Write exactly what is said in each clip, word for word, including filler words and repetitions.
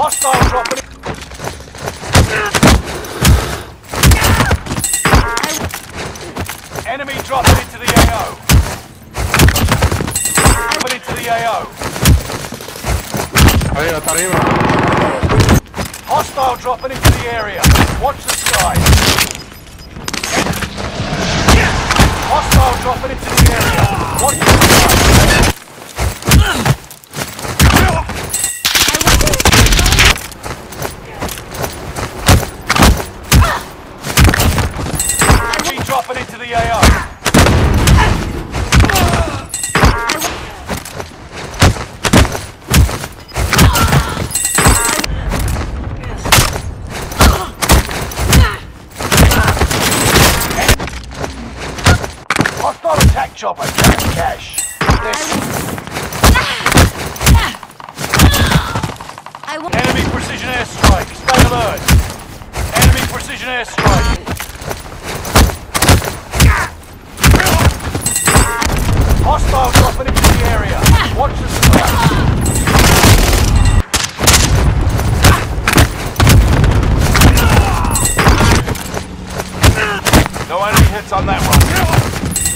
Hostile dropping. Enemy dropping into the A O. Dropping into the A O. Arriba, está arriba. Hostile dropping into the area. Watch the sky. Hostile dropping into the area. Watch the sky. Enemy dropping into the A O. Hostile attack chopper, cash, cash. Enemy precision airstrike, stay alert. Enemy precision airstrike. Hostile dropping into the area. Watch the sky. No enemy hits on that one.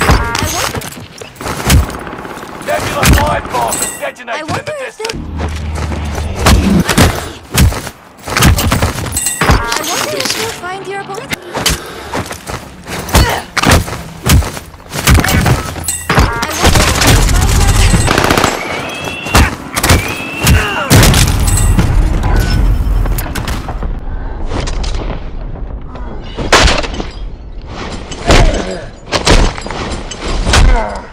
Nebula flight bomb is detonated in the distance. I wonder if you'll find your bullet. Yeah.